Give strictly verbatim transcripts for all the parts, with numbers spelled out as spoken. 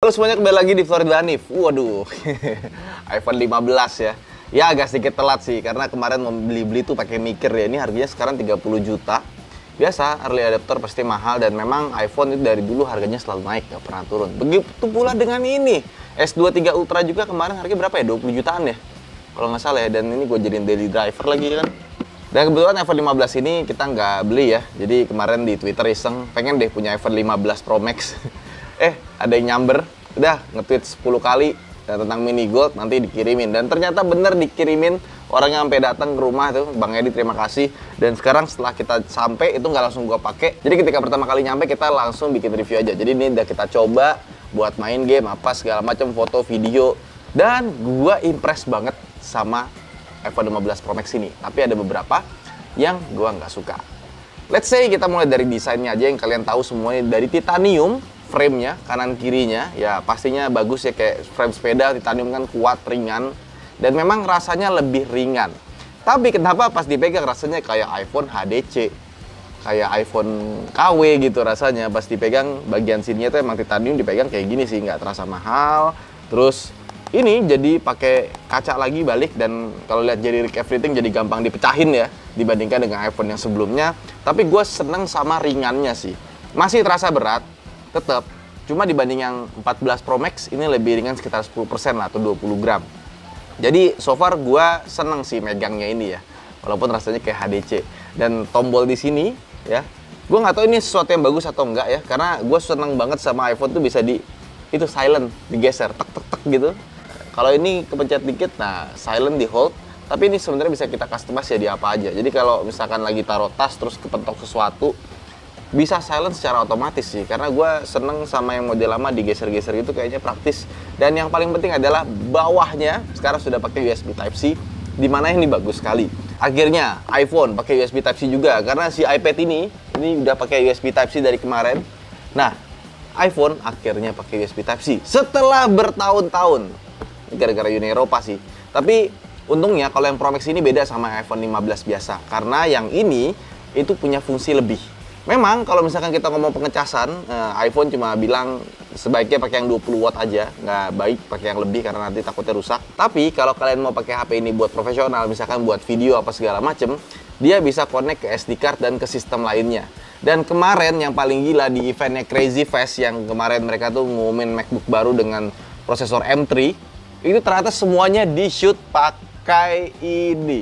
Halo semuanya, kembali lagi di Florida Hanif. Waduh, iPhone lima belas ya. Ya agak sedikit telat sih, karena kemarin mau beli-beli tuh pakai mikir ya. Ini harganya sekarang tiga puluh juta. Biasa, early adopter pasti mahal, dan memang iPhone itu dari dulu harganya selalu naik, gak pernah turun. Begitu pula dengan ini. S dua puluh tiga Ultra juga kemarin harganya berapa ya? dua puluh jutaan ya? Kalau nggak salah ya, dan ini gue jadiin daily driver lagi kan. Dan kebetulan iPhone lima belas ini kita nggak beli ya. Jadi kemarin di Twitter iseng, pengen deh punya iPhone lima belas Pro Max. eh, ada yang nyamber, udah nge-tweet sepuluh kali tentang mini gold, nanti dikirimin. Dan ternyata bener dikirimin, orangnya sampai datang ke rumah tuh, Bang Edi terima kasih. Dan sekarang setelah kita sampai, itu nggak langsung gua pakai. Jadi ketika pertama kali nyampe, kita langsung bikin review aja. Jadi ini udah kita coba buat main game, apa segala macam, foto, video. Dan gua impress banget sama iPhone lima belas Pro Max ini. Tapi ada beberapa yang gua nggak suka. Let's say kita mulai dari desainnya aja, yang kalian tahu semuanya dari titanium. Frame-nya, kanan kirinya, ya pastinya bagus ya, kayak frame sepeda, titanium kan kuat, ringan, dan memang rasanya lebih ringan. Tapi kenapa pas dipegang rasanya kayak iPhone H D C, kayak iPhone K W gitu rasanya. Pas dipegang bagian sininya tuh emang titanium, dipegang kayak gini sih, nggak terasa mahal. Terus ini jadi pakai kaca lagi balik, dan kalau lihat jadi rig everything jadi gampang dipecahin ya, dibandingkan dengan iPhone yang sebelumnya. Tapi gue seneng sama ringannya sih, masih terasa berat tetap, cuma dibanding yang empat belas Pro Max ini lebih ringan sekitar sepuluh persen lah, atau dua puluh gram. Jadi so far gua seneng sih megangnya ini ya, walaupun rasanya kayak H D C. Dan tombol di sini ya, gua nggak tahu ini sesuatu yang bagus atau enggak ya, karena gua seneng banget sama iPhone tuh bisa di itu silent, digeser tek tek tek gitu. Kalau ini kepencet dikit, nah silent di hold. Tapi ini sebenarnya bisa kita customize ya di apa aja. Jadi kalau misalkan lagi taruh tas terus kepentok sesuatu, bisa silent secara otomatis sih, karena gue seneng sama yang model lama digeser-geser gitu, kayaknya praktis. Dan yang paling penting adalah bawahnya sekarang sudah pakai U S B Type C, dimana ini bagus sekali. Akhirnya iPhone pakai U S B Type C juga, karena si iPad ini ini udah pakai U S B Type C dari kemarin. Nah, iPhone akhirnya pakai U S B Type C setelah bertahun-tahun. Ini gara-gara Uni Eropa sih. Tapi untungnya kalau yang Pro Max ini beda sama iPhone lima belas biasa, karena yang ini itu punya fungsi lebih. Memang kalau misalkan kita ngomong pengecasan, eh, iPhone cuma bilang sebaiknya pakai yang dua puluh watt aja, nggak baik pakai yang lebih karena nanti takutnya rusak. Tapi kalau kalian mau pakai H P ini buat profesional, misalkan buat video apa segala macem, dia bisa connect ke S D card dan ke sistem lainnya. Dan kemarin yang paling gila di eventnya Crazy Fest, yang kemarin mereka tuh ngumumin MacBook baru dengan prosesor M tiga, itu ternyata semuanya di shoot pakai ini.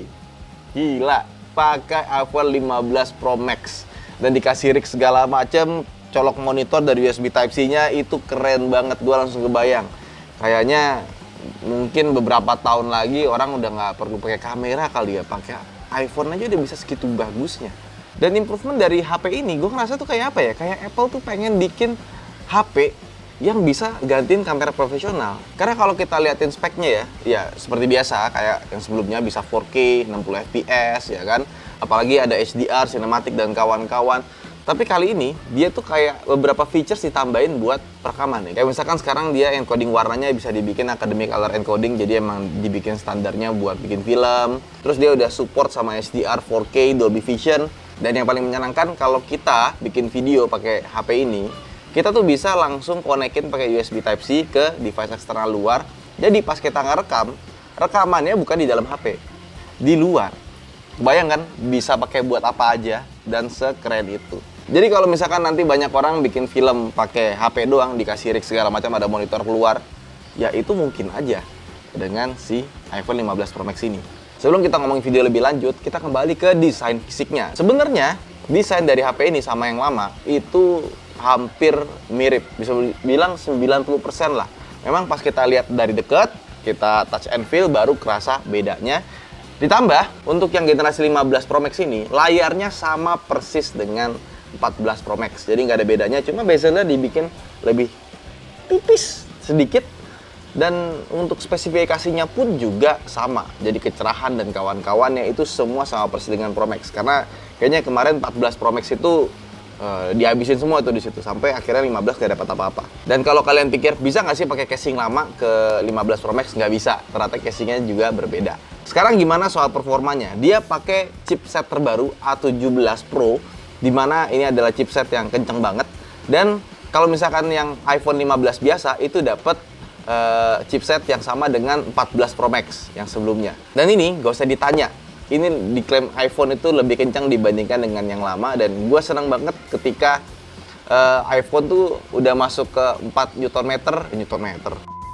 Gila, pakai iPhone lima belas Pro Max. Dan dikasih rig segala macam, colok monitor dari U S B Type C-nya, itu keren banget. Gue langsung kebayang, kayaknya mungkin beberapa tahun lagi orang udah nggak perlu pakai kamera kali ya, pakai iPhone aja udah bisa segitu bagusnya. Dan improvement dari H P ini, gue ngerasa tuh kayak apa ya, kayak Apple tuh pengen bikin H P yang bisa gantiin kamera profesional. Karena kalau kita liatin speknya ya, ya seperti biasa, kayak yang sebelumnya bisa four K, enam puluh F P S ya kan. Apalagi ada H D R, cinematic, dan kawan-kawan. Tapi kali ini, dia tuh kayak beberapa features ditambahin buat perekaman nih. Kayak misalkan sekarang dia encoding warnanya bisa dibikin academic color encoding, jadi emang dibikin standarnya buat bikin film. Terus dia udah support sama H D R, four K, Dolby Vision. Dan yang paling menyenangkan, kalau kita bikin video pakai H P ini, kita tuh bisa langsung konekin pakai U S B Type C ke device eksternal luar. Jadi pas kita ngerekam, rekamannya bukan di dalam H P, di luar. Bayangkan bisa pakai buat apa aja, dan sekeren itu. Jadi kalau misalkan nanti banyak orang bikin film pakai H P doang, dikasih rig segala macam, ada monitor keluar, ya itu mungkin aja dengan si iPhone lima belas Pro Max ini. Sebelum kita ngomongin video lebih lanjut, kita kembali ke desain fisiknya. Sebenarnya desain dari H P ini sama yang lama itu hampir mirip, bisa bilang sembilan puluh persen lah. Memang pas kita lihat dari dekat, kita touch and feel, baru kerasa bedanya. Ditambah, untuk yang generasi lima belas Pro Max ini, layarnya sama persis dengan empat belas Pro Max. Jadi nggak ada bedanya, cuma bezelnya dibikin lebih tipis sedikit. Dan untuk spesifikasinya pun juga sama. Jadi kecerahan dan kawan-kawannya itu semua sama persis dengan Pro Max. Karena kayaknya kemarin empat belas Pro Max itu uh, dihabisin semua tuh di situ, sampai akhirnya lima belas nggak dapat apa-apa. Dan kalau kalian pikir bisa nggak sih pakai casing lama ke lima belas Pro Max, nggak bisa. Ternyata casingnya juga berbeda. Sekarang gimana soal performanya? Dia pakai chipset terbaru A tujuh belas Pro, dimana ini adalah chipset yang kenceng banget. Dan Kalau misalkan yang iPhone lima belas biasa itu dapat uh, chipset yang sama dengan empat belas Pro Max yang sebelumnya. Dan ini gak usah ditanya, ini diklaim iPhone itu lebih kencang dibandingkan dengan yang lama. Dan gue senang banget ketika uh, iPhone tuh udah masuk ke empat Newton meter, eh, Newton meter.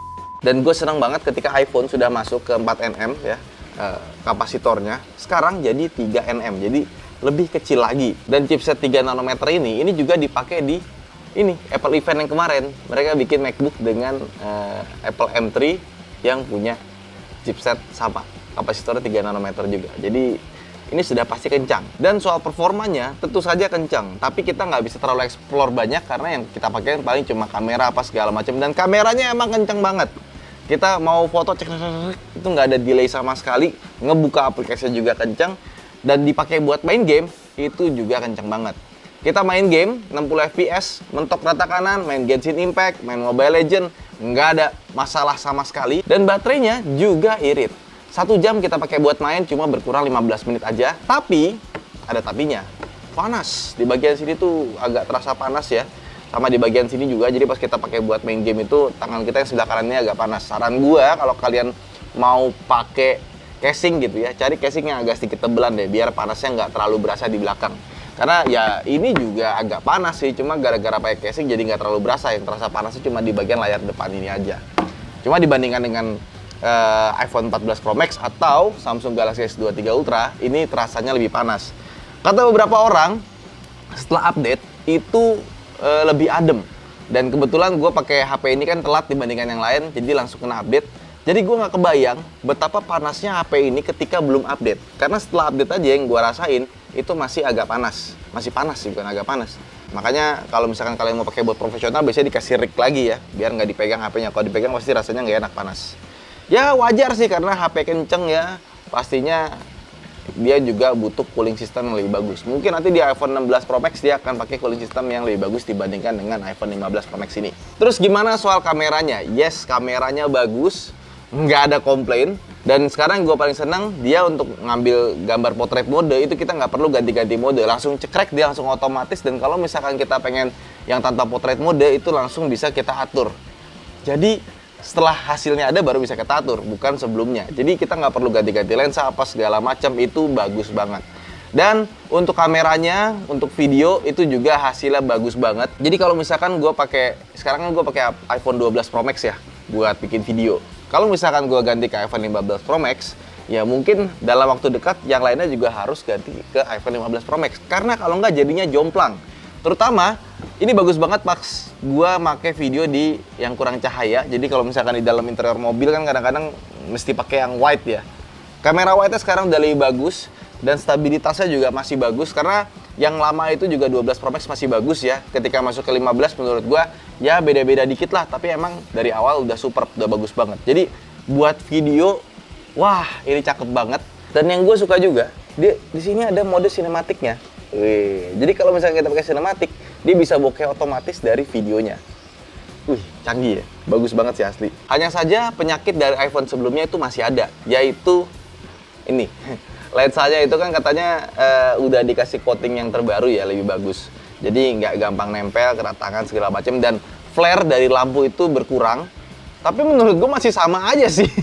Dan gue senang banget ketika iPhone sudah masuk ke empat nm ya, uh, kapasitornya. Sekarang jadi tiga nm, jadi lebih kecil lagi. Dan chipset tiga nanometer ini, ini juga dipakai di ini Apple event yang kemarin. Mereka bikin MacBook dengan uh, Apple M tiga yang punya chipset sama, kapasitornya tiga nanometer juga. Jadi ini sudah pasti kencang. Dan soal performanya tentu saja kencang, tapi kita nggak bisa terlalu explore banyak karena yang kita pakai paling cuma kamera apa segala macam. Dan kameranya emang kencang banget. Kita mau foto cek itu nggak ada delay sama sekali, ngebuka aplikasi juga kencang, dan dipakai buat main game itu juga kencang banget. Kita main game enam puluh F P S, mentok rata kanan, main Genshin Impact, main Mobile Legends, nggak ada masalah sama sekali. Dan baterainya juga irit. Satu jam kita pakai buat main cuma berkurang lima belas menit aja. Tapi ada tapinya, panas. Di bagian sini tuh agak terasa panas ya. Sama di bagian sini juga, jadi pas kita pakai buat main game itu tangan kita yang sebelah kanannya agak panas. Saran gua kalau kalian mau pakai casing gitu ya, cari casing yang agak sedikit tebelan deh, biar panasnya nggak terlalu berasa di belakang. Karena ya ini juga agak panas sih, cuma gara-gara pakai casing jadi nggak terlalu berasa. Yang terasa panasnya cuma di bagian layar depan ini aja. Cuma dibandingkan dengan uh, iPhone empat belas Pro Max atau Samsung Galaxy S dua puluh tiga Ultra, ini terasanya lebih panas. Kata beberapa orang, setelah update itu uh, lebih adem. Dan kebetulan gue pakai H P ini kan telat dibandingkan yang lain, jadi langsung kena update. Jadi gue nggak kebayang betapa panasnya H P ini ketika belum update. Karena setelah update aja yang gue rasain, itu masih agak panas. Masih panas sih, bukan agak panas. Makanya kalau misalkan kalian mau pakai buat profesional, biasanya dikasih rig lagi ya, biar nggak dipegang H P-nya. Kalau dipegang pasti rasanya nggak enak, panas. Ya wajar sih, karena H P kenceng ya, pastinya dia juga butuh cooling system yang lebih bagus. Mungkin nanti di iPhone enam belas Pro Max dia akan pakai cooling system yang lebih bagus dibandingkan dengan iPhone lima belas Pro Max ini. Terus gimana soal kameranya? Yes, kameranya bagus, nggak ada komplain. Dan sekarang gue paling senang dia untuk ngambil gambar portrait mode itu kita nggak perlu ganti-ganti mode, langsung cekrek dia langsung otomatis. Dan kalau misalkan kita pengen yang tanpa portrait mode itu langsung bisa kita atur. Jadi setelah hasilnya ada baru bisa kita atur, bukan sebelumnya. Jadi kita nggak perlu ganti-ganti lensa apa segala macam, itu bagus banget. Dan untuk kameranya, untuk video itu juga hasilnya bagus banget. Jadi kalau misalkan gue pakai, sekarang kan gue pakai iPhone dua belas Pro Max ya buat bikin video. Kalau misalkan gue ganti ke iPhone lima belas Pro Max, ya mungkin dalam waktu dekat yang lainnya juga harus ganti ke iPhone lima belas Pro Max. Karena kalau nggak jadinya jomplang. Terutama, ini bagus banget pas gue make video di yang kurang cahaya. Jadi kalau misalkan di dalam interior mobil kan kadang-kadang mesti pakai yang wide ya. Kamera wide-nya sekarang udah lebih bagus. Dan stabilitasnya juga masih bagus, karena yang lama itu juga dua belas Pro Max masih bagus ya. Ketika masuk ke lima belas menurut gua ya beda-beda dikit lah, tapi emang dari awal udah super, udah bagus banget. Jadi buat video, wah ini cakep banget. Dan yang gue suka juga, di di sini ada mode sinematiknya. Wih, jadi kalau misalnya kita pakai sinematik, dia bisa bokeh otomatis dari videonya. Wih, canggih ya, bagus banget sih asli. Hanya saja penyakit dari iPhone sebelumnya itu masih ada, yaitu ini. Lensanya itu kan katanya uh, udah dikasih coating yang terbaru ya, lebih bagus. Jadi nggak gampang nempel, kena tangan segala macam, dan flare dari lampu itu berkurang. Tapi menurut gue masih sama aja sih.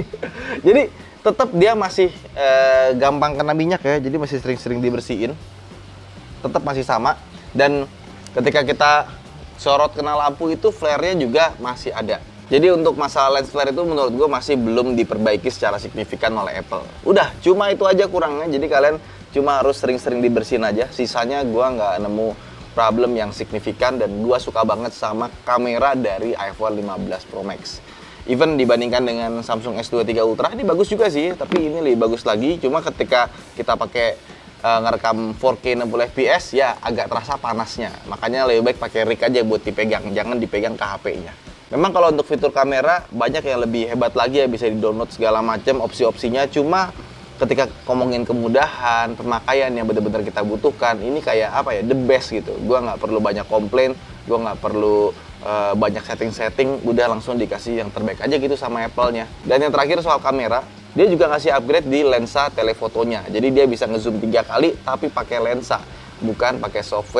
Jadi tetap dia masih uh, gampang kena minyak ya, jadi masih sering-sering dibersihin. Tetap masih sama. Dan ketika kita sorot kena lampu itu flare-nya juga masih ada. Jadi untuk masalah lens flare itu menurut gue masih belum diperbaiki secara signifikan oleh Apple. Udah, cuma itu aja kurangnya. Jadi kalian cuma harus sering-sering dibersihin aja. Sisanya gue nggak nemu problem yang signifikan. Dan gue suka banget sama kamera dari iPhone lima belas Pro Max. Even dibandingkan dengan Samsung S dua puluh tiga Ultra, ini bagus juga sih. Tapi ini lebih bagus lagi. Cuma ketika kita pakai uh, ngerekam four K enam puluh F P S, ya agak terasa panasnya. Makanya lebih baik pakai rig aja buat dipegang. Jangan dipegang ke H P-nya. Memang kalau untuk fitur kamera banyak yang lebih hebat lagi ya, bisa di-download segala macam opsi-opsinya. Cuma ketika ngomongin kemudahan, pemakaian yang benar-benar kita butuhkan, ini kayak apa ya, the best gitu. Gua nggak perlu banyak komplain, gua nggak perlu uh, banyak setting-setting, udah langsung dikasih yang terbaik aja gitu sama Apple-nya. Dan yang terakhir soal kamera, dia juga ngasih upgrade di lensa telefotonya. Jadi dia bisa ngezoom tiga kali tapi pakai lensa, bukan pakai software.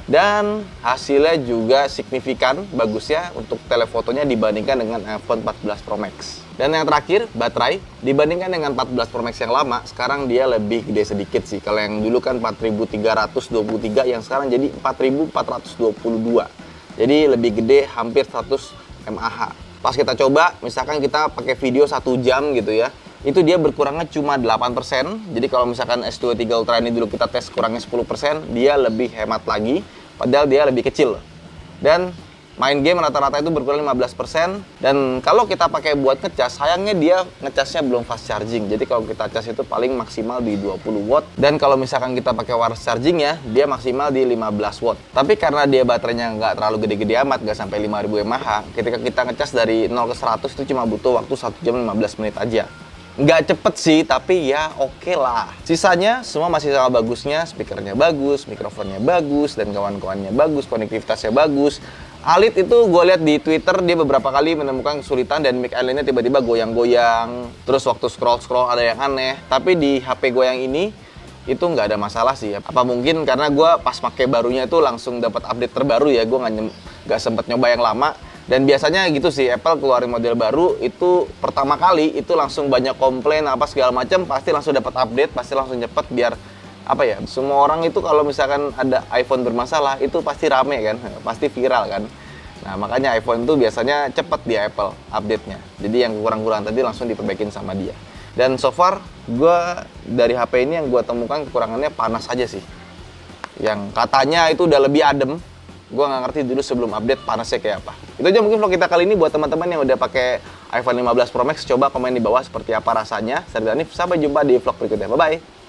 Dan hasilnya juga signifikan bagusnya untuk telefotonya dibandingkan dengan iPhone empat belas Pro Max. Dan yang terakhir, baterai. Dibandingkan dengan empat belas Pro Max yang lama, sekarang dia lebih gede sedikit sih. Kalau yang dulu kan empat ribu tiga ratus dua puluh tiga, yang sekarang jadi empat ribu empat ratus dua puluh dua. Jadi lebih gede, hampir seratus mAh. Pas kita coba, misalkan kita pakai video satu jam gitu ya, itu dia berkurangnya cuma delapan persen. Jadi kalau misalkan S dua puluh tiga Ultra ini dulu kita tes kurangnya sepuluh persen, dia lebih hemat lagi, padahal dia lebih kecil. Dan main game rata-rata itu berkurang lima belas persen. Dan kalau kita pakai buat ngecas, sayangnya dia ngecasnya belum fast charging. Jadi kalau kita cas itu paling maksimal di dua puluh watt. Dan kalau misalkan kita pakai wireless charging ya, dia maksimal di lima belas watt. Tapi karena dia baterainya nggak terlalu gede-gede amat, nggak sampai lima ribu mAh, ketika kita ngecas dari nol ke seratus itu cuma butuh waktu satu jam lima belas menit aja. Nggak cepet sih, tapi ya oke okay lah. Sisanya semua masih sama bagusnya, speakernya bagus, mikrofonnya bagus, dan kawan-kawannya bagus, konektivitasnya bagus. Alit itu gue lihat di Twitter, dia beberapa kali menemukan kesulitan dan mic islandnya tiba-tiba goyang-goyang. Terus waktu scroll-scroll ada yang aneh. Tapi di H P gue yang ini, itu nggak ada masalah sih. Apa mungkin karena gue pas pakai barunya itu langsung dapat update terbaru ya, gue nggak nggak sempet nyoba yang lama. Dan biasanya gitu sih, Apple keluarin model baru itu pertama kali itu langsung banyak komplain apa segala macam, pasti langsung dapat update, pasti langsung cepet biar apa ya, semua orang itu kalau misalkan ada iPhone bermasalah itu pasti rame kan, pasti viral kan. Nah makanya iPhone tuh biasanya cepet di Apple update-nya. Jadi yang kurang-kurang tadi langsung diperbaikin sama dia. Dan so far gue dari H P ini yang gue temukan kekurangannya panas aja sih. Yang katanya itu udah lebih adem. Gue nggak ngerti dulu sebelum update panasnya kayak apa. Itu aja mungkin vlog kita kali ini. Buat teman-teman yang udah pakai iPhone lima belas Pro Max, coba komen di bawah seperti apa rasanya. Saya Danif, sampai jumpa di vlog berikutnya. Bye-bye.